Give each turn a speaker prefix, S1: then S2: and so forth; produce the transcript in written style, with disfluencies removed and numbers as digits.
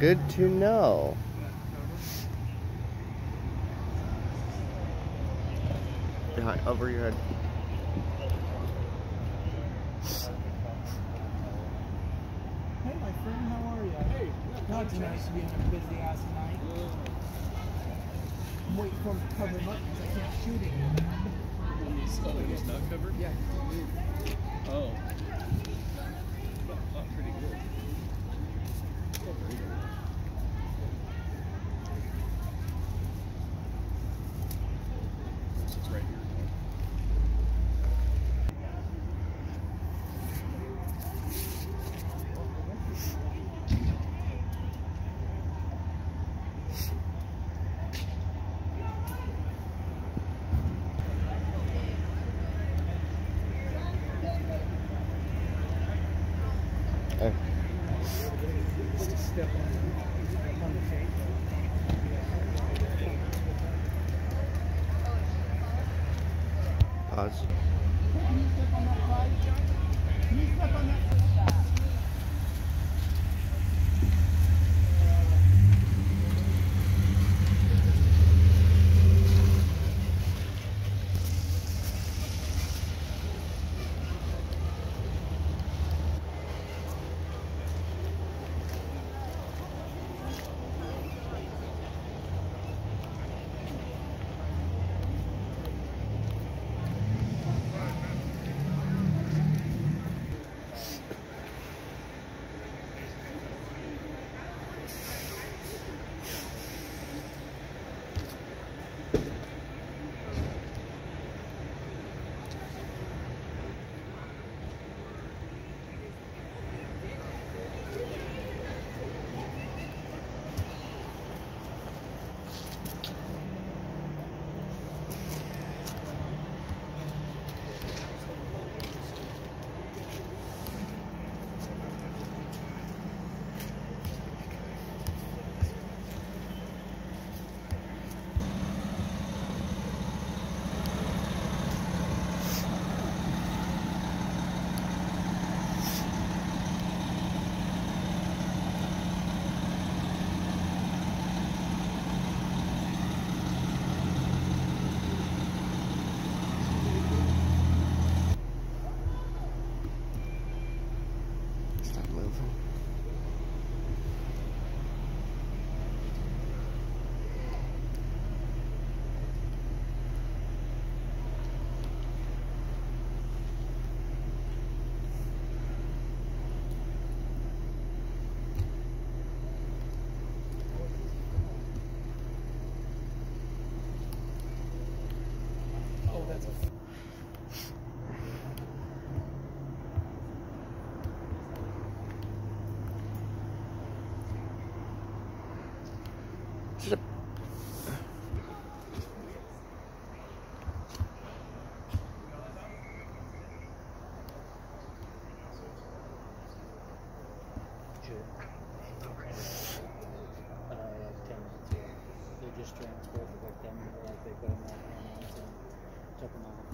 S1: Good to know. Behind, over your head.
S2: Hey, my friend, how are you? Hey. God, it's nice to be on a busy ass night. I'm waiting for him to cover him up because I can't shoot him.
S3: Oh, he's not covered?
S2: Yeah.
S3: Oh. Oh, pretty good. Oh, very good. It's right here.
S2: Step on the tape.
S1: Pause.
S2: Can you step on that side? Can you step on that side?
S1: Stop moving.
S2: Oh, that's a... They just transport the victim, like they put them on ambulance and took them off.